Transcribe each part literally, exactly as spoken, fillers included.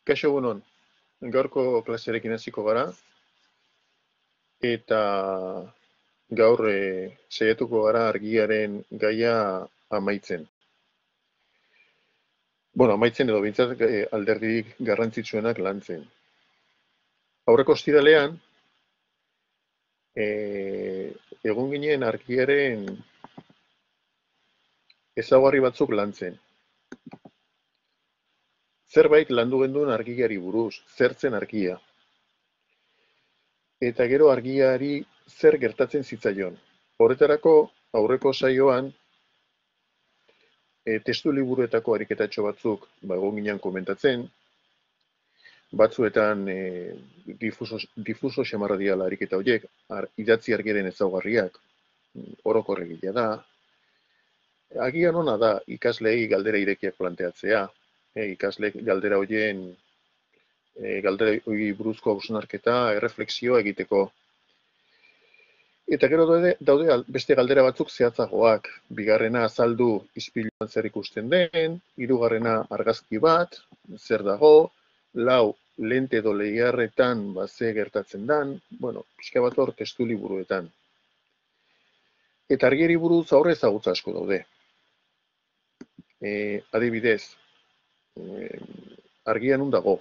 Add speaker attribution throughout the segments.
Speaker 1: Kaixo egunon, gaurko klasearekin hasiko gara, eta gaur e, saiatuko gara argiaren gaia amaitzen. Bueno, amaitzen edo bintzat e, alderdirik garrantzitsuenak lantzen. Aurreko ostiralean, e, egon ginen argiaren ezaugarri batzuk lantzen. Zerbait landu genduen argiari buruz, zertzen argia. Eta gero argiari zer gertatzen zitzaion. Horretarako, aurreko saioan, e, testu liburuetako ariketatxo batzuk ba, egon ginen komentatzen, batzuetan e, difuso, difuso xamarra diala ariketa horiek, ar, idatzi argiaren ezaugarriak, orokorregia da. Agian ona da ikaslei galdera irekiak planteatzea, e, ikasleek galdera horien e, galdera hori buruzko hausnarketa, erreflexioa egiteko. Eta gero daude, daude beste galdera batzuk zehatzagoak. Bigarrena azaldu ispiluan zer ikusten den, hirugarrena argazki bat, zer dago, lau lente edo leiharretan ba, ze gertatzen dan, bueno, pixka bat hor testu liburuetan. Eta argiari buruz aurre ezagutza asko daude. E, adibidez, e, argia nun dago.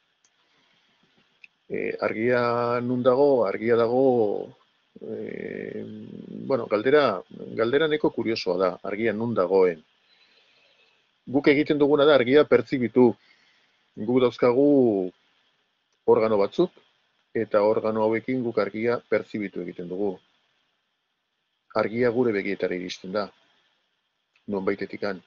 Speaker 1: E, argia nun dago, argia dago, e, bueno, galdera, galdera neko kuriosoa da, argia nun dagoen. Guk egiten duguna da argia pertzibitu. Guk dauzkagu organo batzuk, eta organo hauekin guk argia pertzibitu egiten dugu. Argia gure begietara iristen da, nonbaitetikan.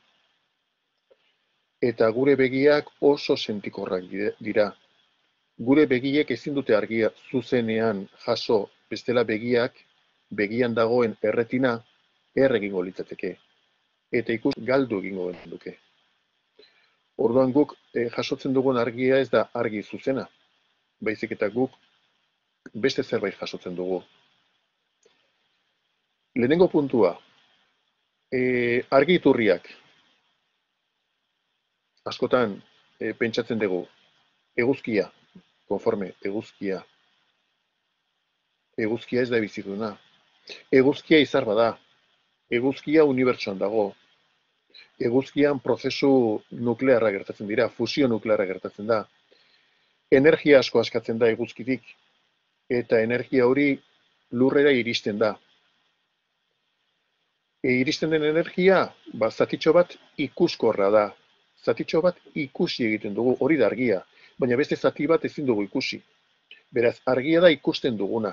Speaker 1: Eta gure begiak oso sentikorrak dira. Gure begiek ezin dute argia zuzenean jaso, bestela begiak, begian dagoen erretina, erre egingo litzateke. Eta ikus galdu egingo duke. Orduan guk eh, jasotzen dugun argia ez da argi zuzena, baizik eta guk beste zerbait jasotzen dugu. Lehenengo puntua, e, argi iturriak. Askotan e, pentsatzen dugu, eguzkia, konforme, eguzkia. Eguzkia ez da biziduna. Eguzkia izar bada. Eguzkia unibertsoan dago. Eguzkian prozesu nuklearra gertatzen dira, fusio nuklearra gertatzen da. Energia asko askatzen da eguzkitik, eta energia hori lurrera iristen da. E, iristen den energia, ba, zatitxo bat ikuskorra da. Zatitxo bat ikusi egiten dugu, hori da argia, baina beste zati bat ezin dugu ikusi. Beraz, argia da ikusten duguna.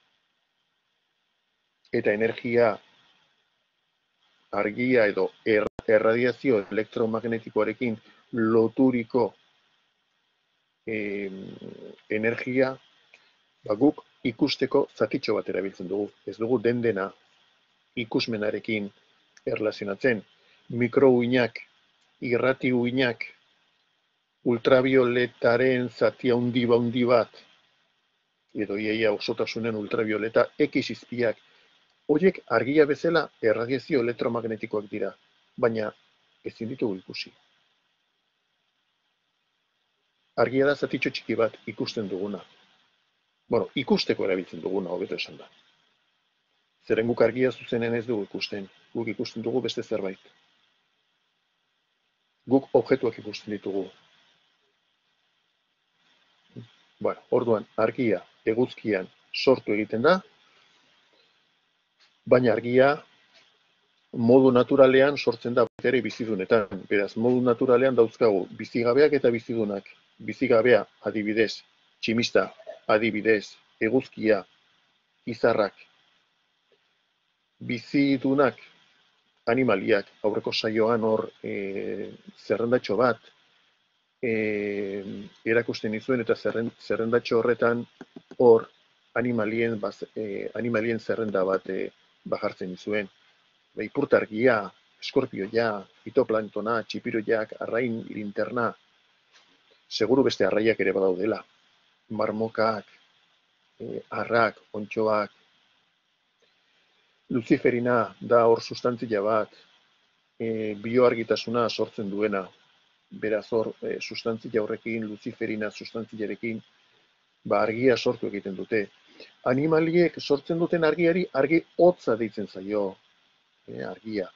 Speaker 1: Eta energia, argia edo er, erradiazio elektromagnetikoarekin loturiko e, energia, ba, guk ikusteko zatitxo bat erabiltzen dugu. Ez dugu den dena ikusmenarekin erlazionatzen. Mikrouinak, irrati uinak, ultravioletaren zati handi handi bat, edo iaia osotasunen ultravioleta, X izpiak, horiek argia bezala erradiazio elektromagnetikoak dira, baina ezin ditugu ikusi. Argia da zatitxo txiki bat ikusten duguna. Bueno, ikusteko erabiltzen duguna, hobeto esan da. Zeren guk argia zuzenen ez dugu ikusten, guk ikusten dugu beste zerbait. Guk objektuak ikusten ditugu. Bueno, orduan, argia eguzkian sortu egiten da, baina argia modu naturalean sortzen da ere bizidunetan. Beraz, modu naturalean dauzkagu bizigabeak eta bizidunak. Bizigabea adibidez, tximista adibidez, eguzkia, izarrak. Bizidunak animaliak, aurreko saioan hor e, zerrendatxo bat e, erakusten nizuen eta zerren, zerrendatxo horretan hor animalien, baz, e, animalien zerrenda bat e, bajartzen nizuen. Ipurtargia, eskorpioia, fitoplanktona, txipiroiak, arrain, linterna, seguru beste arraiak ere badaudela. Marmokak, e, arrak, ontxoak, luziferina da hor sustantzia bat, e, bioargitasuna sortzen duena. beraz hor, e, sustantzia horrekin, luziferina sustantziarekin, ba, argia sortu egiten dute. Animaliek sortzen duten argiari argi hotza deitzen zaio, e, argia.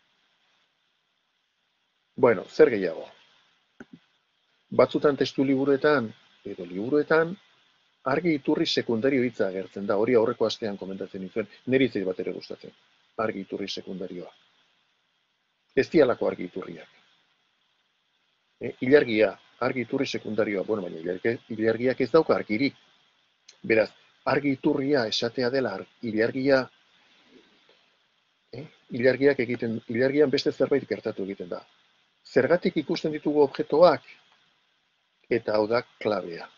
Speaker 1: Bueno, zer gehiago? Batzutan testu liburuetan edo liburuetan argi iturri sekundario hitza agertzen da, hori aurreko astean komentatzen nizuen, niri zei bat ere gustatzen, argi iturri sekundarioa. Ez dialako argi iturriak. E, ilargia, argi iturri sekundarioa, bueno, baina ilargiak ez dauka argirik. Beraz, argi iturria esatea dela ilargia, eh, ilargiak egiten, ilargian beste zerbait gertatu egiten da. Zergatik ikusten ditugu objektuak, eta hau da klabea.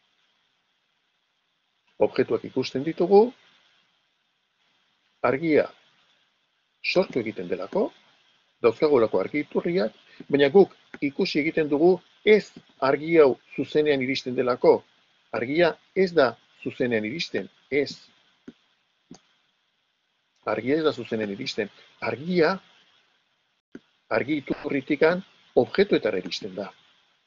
Speaker 1: Objektuak ikusten ditugu, argia sortu egiten delako, dauzkagolako argi iturriak, baina guk ikusi egiten dugu ez argi hau zuzenean iristen delako. Argia ez da zuzenean iristen, ez. Argia ez da zuzenean iristen. Argia, argi iturritikan objektuetara iristen da.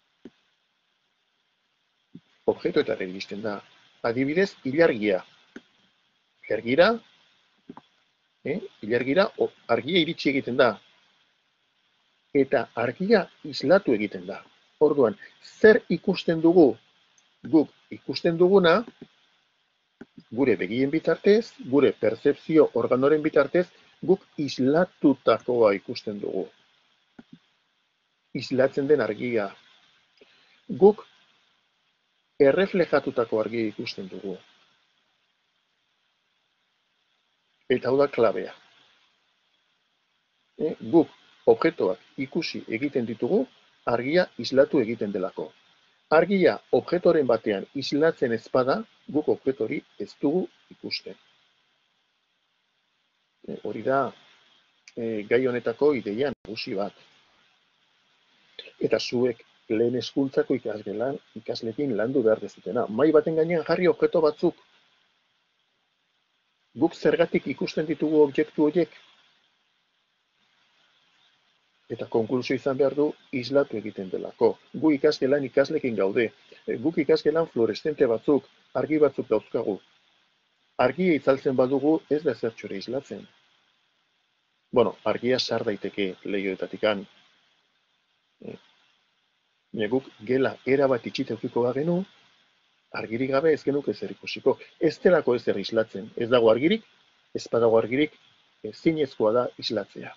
Speaker 1: Objektuetara iristen da. Adibidez, ilargia. Ilargira, eh, ilargira argia iritsi egiten da. Eta argia islatu egiten da. Orduan, zer ikusten dugu? Guk ikusten duguna, gure begien bitartez, gure pertzepzio organoren bitartez, guk islatutakoa ikusten dugu. Islatzen den argia. Guk erreflejatutako argia ikusten dugu. Eta hau da klabea. E, guk objektuak ikusi egiten ditugu, argia islatu egiten delako. Argia objektoren batean islatzen ezpada, guk objektori ez dugu ikusten. E, hori da e, gai honetako ideia nagusi bat. Eta zuek lehen hezkuntzako ikasgelan, ikaslekin landu behar dezutena. Mahai baten gainean jarri objektu batzuk. Guk zergatik ikusten ditugu objektu horiek? Eta konklusio izan behar du islatu egiten delako. Gu ikasgelan ikaslekin gaude. Guk ikasgelan fluoreszente batzuk, argi batzuk dauzkagu. Argia itzaltzen badugu ez da zertxore islatzen. Bueno, argia sar daiteke leihoetatikan. Guk gela erabat itxita eukiko bagenu, argirik gabe ez genuke zer ikusiko. Ez delako ez zer islatzen. Ez dago argirik, ez badago argirik, zinezkoa da islatzea.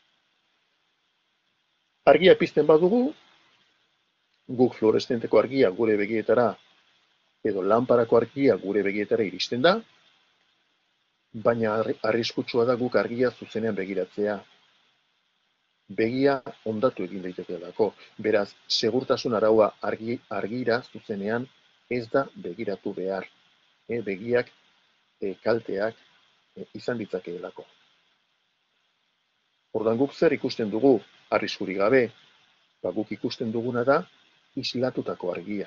Speaker 1: Argia pizten badugu, guk fluoreszenteko argia gure begietara, edo lanparako argia gure begietara iristen da, baina arriskutsua da guk argia zuzenean begiratzea. Begia hondatu egin daitekeelako. Beraz, segurtasun araua argi, argira zuzenean ez da begiratu behar. E, begiak, e, kalteak e, izan ditzakeelako. Ordan guk zer ikusten dugu, arriskurik gabe, ba, guk ikusten duguna da islatutako argia.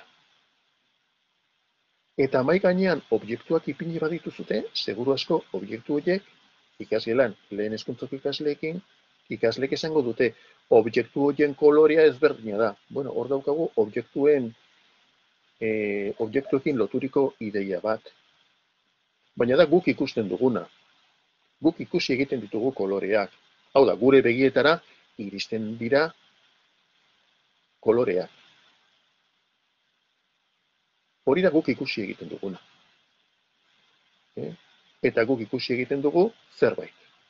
Speaker 1: Eta mahai gainean objektuak ipini badituzute, seguru asko objektu horiek ikasgelan lehen hezkuntzako ikasleekin, ikasleek esango dute objektu horien kolorea ezberdina da. Bueno, hor daukagu objektuen e, objektuekin loturiko ideia bat. Baina da guk ikusten duguna. Guk ikusi egiten ditugu koloreak. Hau da, gure begietara iristen dira koloreak. Hori da guk ikusi egiten duguna. E? Eta guk ikusi egiten dugu zerbait.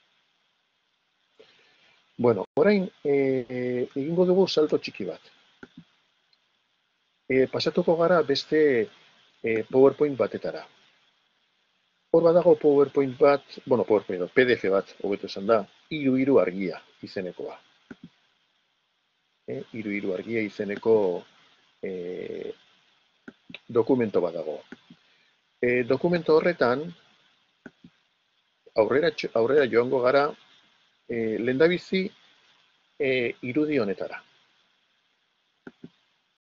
Speaker 1: Bueno, orain e, egingo dugu salto txiki bat. E, pasatuko gara beste e, PowerPoint batetara. Hor badago PowerPoint bat, bueno, PowerPoint, P D F bat, hobeto esan da, hiru hiru argia izenekoa. E, hiru hiru argia izeneko e, dokumento bat dago. E, dokumento horretan, aurrera, aurrera joango gara, e, lehendabizi e, irudi honetara.